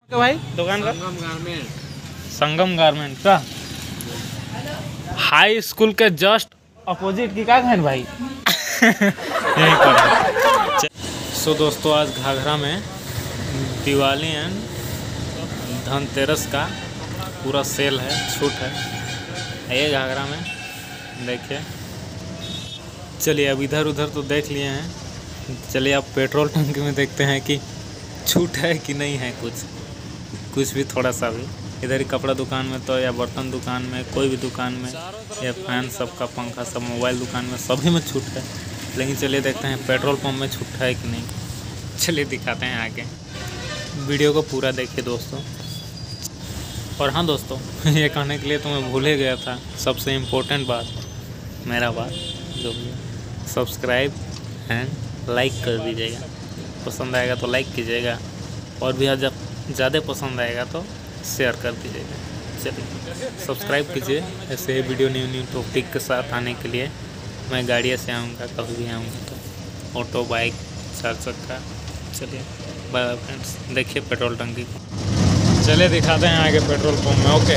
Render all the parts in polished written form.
क्या भाई दुकान का? संगम गारमेंट का हाई स्कूल के जस्ट अपोजिट की क्या है भाई? यहीं पर है। सो दोस्तों, आज घाघरा में दिवाली एंड धनतेरस का पूरा सेल है, छूट है। ये घाघरा में देखिए। चलिए अब इधर उधर तो देख लिए हैं, चलिए अब पेट्रोल टंकी में देखते हैं कि छूट है कि नहीं है कुछ भी थोड़ा सा भी। इधर ही कपड़ा दुकान में तो, या बर्तन दुकान में, कोई भी दुकान में, या फैन सबका, पंखा सब, मोबाइल दुकान में, सभी में छूट है। लेकिन चलिए देखते हैं पेट्रोल पंप में छूट है कि नहीं। चलिए दिखाते हैं आगे, वीडियो को पूरा देखिए दोस्तों। और हाँ दोस्तों, ये कहने के लिए तो मैं भूल ही गया था, सबसे इम्पोर्टेंट बात, मेरा बात जो भी है, सब्सक्राइब एंड लाइक कर दीजिएगा। पसंद आएगा तो लाइक कीजिएगा, और भी ज़्यादा पसंद आएगा तो शेयर कर दीजिएगा। चलिए सब्सक्राइब कीजिए, ऐसे ही वीडियो न्यू टॉपिक के साथ आने के लिए। मैं गाड़ियों से आऊँगा, कभी भी आऊँगा तो, ऑटो, बाइक, 4 चक्का। चलिए बाय बाय फ्रेंड्स, देखिए पेट्रोल टंकी। चलिए दिखाते हैं आगे पेट्रोल पंप में। ओके,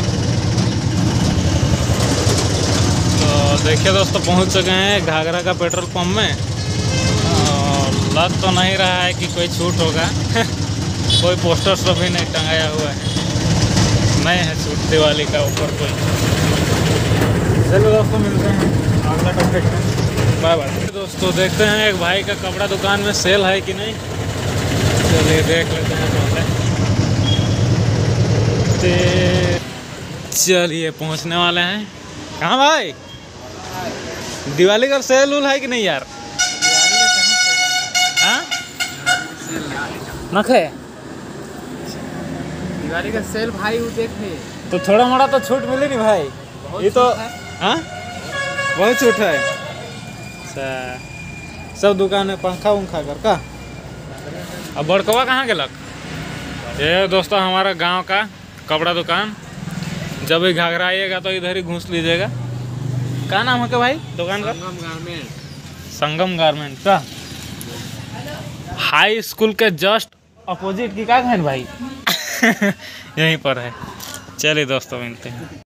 तो देखिए दोस्तों, पहुंच चुके हैं घाघरा का पेट्रोल पंप में। लग तो नहीं रहा है कि कोई छूट होगा। कोई पोस्टर सब भी नहीं टंगाया हुआ है, नहीं है छूट दिवाली का ऊपर कोई। चलो दोस्तों, मिलते हैं अगला टॉपिक में। बाय बाय दोस्तों। देखते हैं एक भाई का कपड़ा दुकान में सेल है कि नहीं। चलिए देख लेते हैं पहले। चलिए पहुंचने वाले हैं। कहाँ भाई? दिवाली का सेल उल है कि नहीं यार? हाँ नखे दिवाली का सेल भाई, वो देखे तो थोड़ा मोड़ा तो छूट मिली नहीं भाई? ये तो हाँ बहुत छूट है। अच्छा, सब दुकान में पंखा उंखा कर का। अब बड़कवा कहाँ गेलक? ये दोस्तों हमारा गांव का कपड़ा दुकान। जब भी घाघरा आइएगा तो इधर ही घुस लीजिएगा। क्या नाम है क्या भाई दुकान का? संगम गारमेंट। संगम गारमेंट का हाई स्कूल के जस्ट अपोजिट की क्या है भाई? यहीं पर है। चलिए दोस्तों मिलते हैं।